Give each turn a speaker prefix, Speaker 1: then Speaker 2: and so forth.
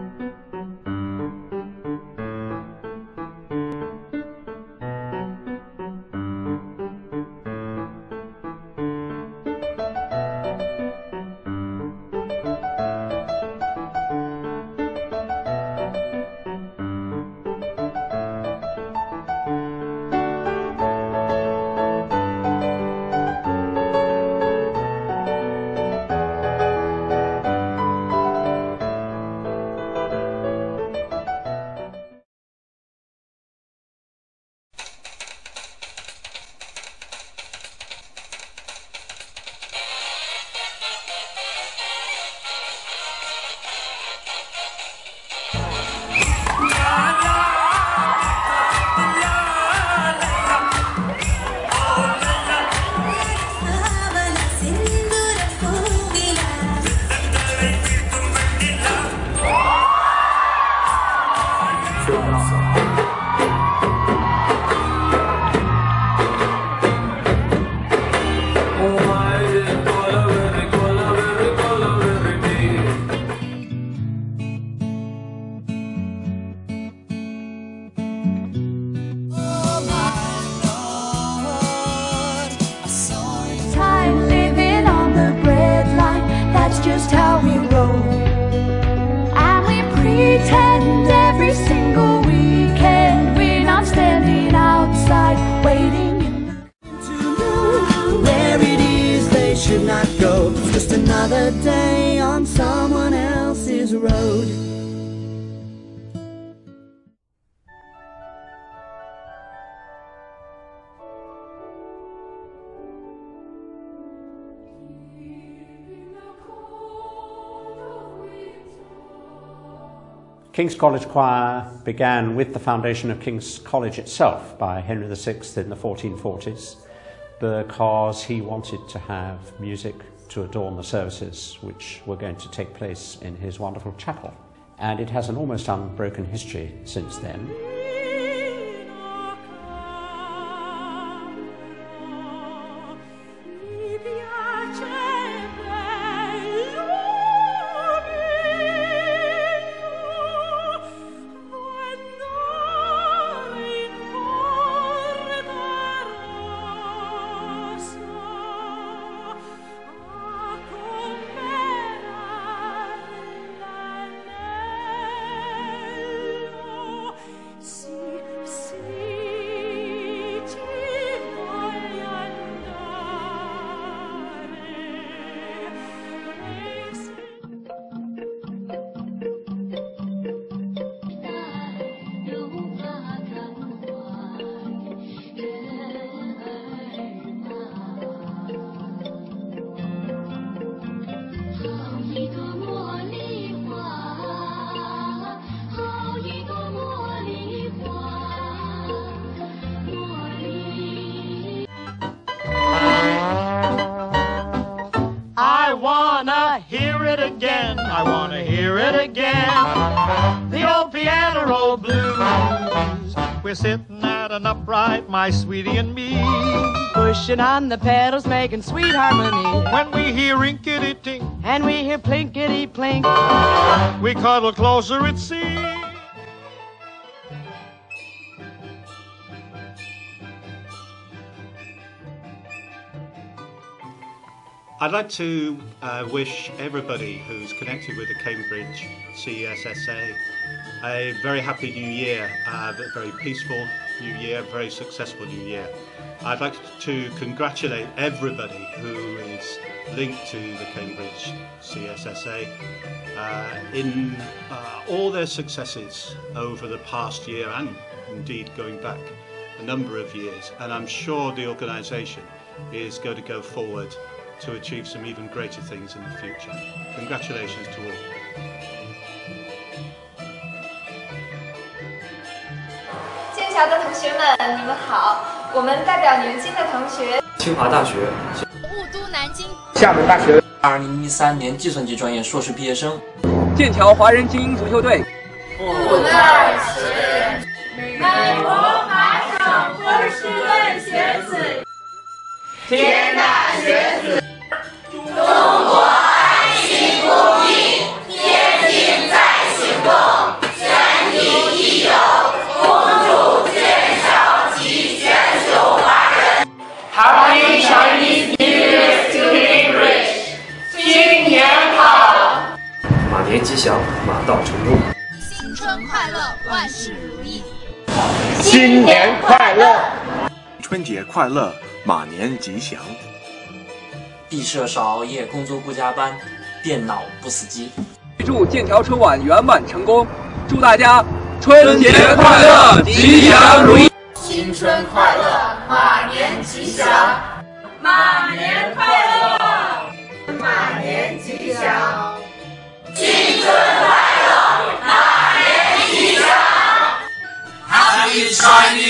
Speaker 1: Just how we roll, and we pretend every single weekend we're not standing outside waiting to know where it is they should not go. It's just another day on someone else's road.
Speaker 2: King's College Choir began with the foundation of King's College itself by Henry VI in the 1440s because he wanted to have music to adorn the services which were going to take place in his wonderful chapel. And it has an almost unbroken history since then.
Speaker 3: I wanna hear it again, I wanna hear it again. The old piano roll blues. We're sitting at an upright, my sweetie and me,
Speaker 4: pushing on the pedals, making sweet harmony.
Speaker 3: When we hear rinkety-tink
Speaker 4: and we hear plinkety-plink,
Speaker 3: we cuddle closer, it seems. I'd like to wish everybody who's connected with the Cambridge CESSA a very happy new year, a very peaceful new year, very successful new year. I'd like to congratulate everybody who is linked to the Cambridge CSSA in all their successes over the past year and indeed going back a number of years. And I'm sure the organisation is going to go forward to achieve some even greater things in the future. Congratulations to all.
Speaker 5: 剑桥的同学们，你们好！我们代表牛津的同学，
Speaker 6: 清华大学、
Speaker 5: 雾都南京、
Speaker 6: 厦门大学2013年计算机专业硕士毕业生，
Speaker 7: 剑桥华人精英足球队，
Speaker 5: 布纳什，美国麻省波士顿学子，天大学子。 中国爱心公益，天津在行动。
Speaker 8: 年吉祥，马到成功。
Speaker 1: 新春快乐，万事如意。
Speaker 9: 新年快乐，
Speaker 10: 春节快乐，马年吉祥。
Speaker 6: 毕设少熬夜，工作不加班，电脑不死机。
Speaker 7: 预祝剑桥春晚圆满成功，祝大家春节快乐，吉祥如意。
Speaker 5: 新春快乐，马年吉祥。马年快乐，马年吉祥。新春快乐，马年吉祥。Happy Chinese